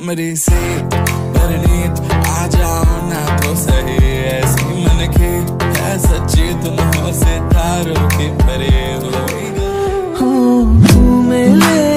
हमरी से परनीत आ जाओ ना तो सही, ऐसी मन की है सच्ची तुम हो सितारों की परे हो। मिले